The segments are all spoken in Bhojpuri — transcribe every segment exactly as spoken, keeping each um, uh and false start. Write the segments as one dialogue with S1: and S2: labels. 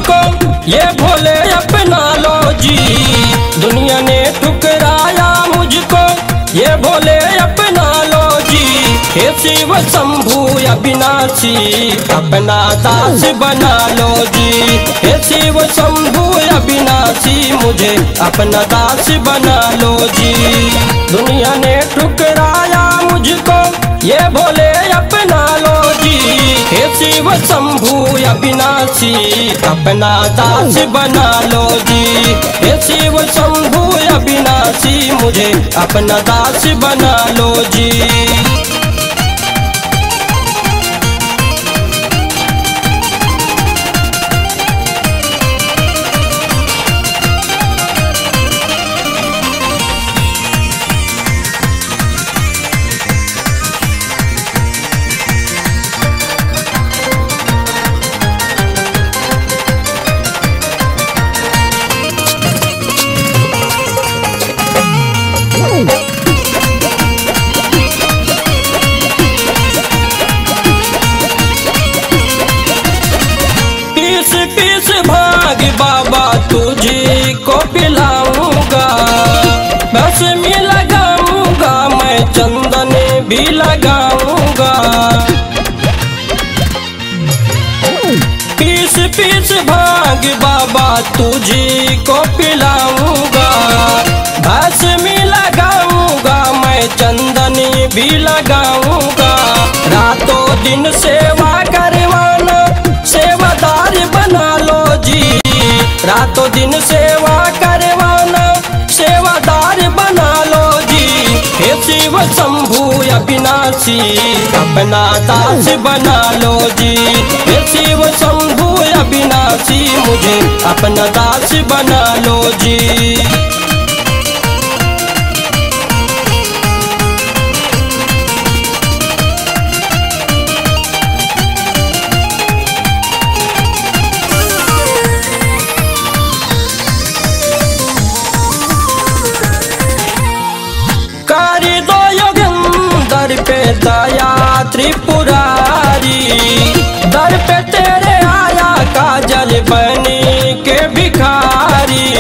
S1: मुझको, ये भोले अपना लो जी। दुनिया ने ठुकराया मुझको, ये भोले अपना लो जी। हे शिव शंभु अविनाशी, अपना दास बना लो जी। हे शिव शंभु अविनाशी, मुझे अपना दास बना लो जी। दुनिया ने ठुकराया मुझको, ये भोले अपना लो जी। हे शिव शंभु अविनाशी, अपना दास बना लो जी। हे शिव शंभु अविनाशी, मुझे अपना दास बना लो जी। पीस पीस भाग बाबा तुझे को पिलाऊंगा, बस में लगाऊंगा मैं चंदन भी लगाऊंगा। पीस पीस भाग बाबा तुझे को पिलाऊंगा, बस में लगाऊंगा मैं चंदन भी लगाऊंगा। रातों दिन सेवा करवाना, सेवादार बना लो जी। रातों दिन सेवा करवाना, सेवादार बना लो जी। हे शिव शंभु अविनाशी, अपना दास बना लो जी। हे शिव शंभु अविनाशी, मुझे अपना दास बना लो जी। कारी दो योगेंद्र पे दया त्रिपुरारी, दर पे तेरे आया काजल बने के भिखारी।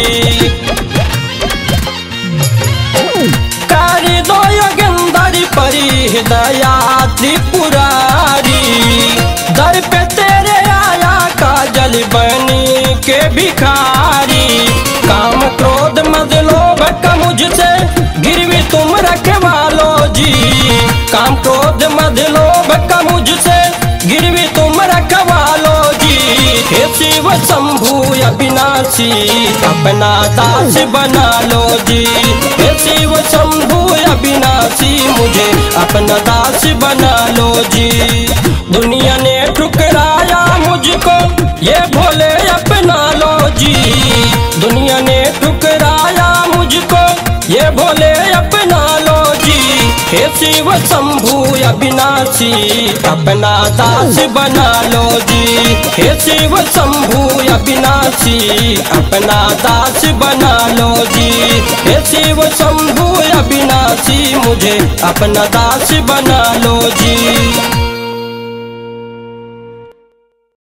S1: कारी दो योगेंद्र परी दया त्रिपुरारी, दर पे तेरे आया काजल बने के भिखारी। काम क्रोध मद लोभ का मुझसे गिरवी तुम रखवा लो जी। काम क्रोध मद लोभ का मुझसे गिरवी तुम रखवा लो जी। हे शिव शंभु अविनाशी, अपना दास बना लो जी। हे शिव शंभु अविनाशी, मुझे अपना दास बना लो जी। दुनिया ने ठुकराया मुझको, ये भोले अपना लो जी। दुनिया ने ठुकराया मुझको, ये भोले अपना लो जी। हे शिव शंभु अविनाशी, अपना दास बना लो जी। हे शिव शंभु अविनाशी, अपना दास बना लो जी। हे शिव शंभु अविनाशी, मुझे अपना दास बना लो जी।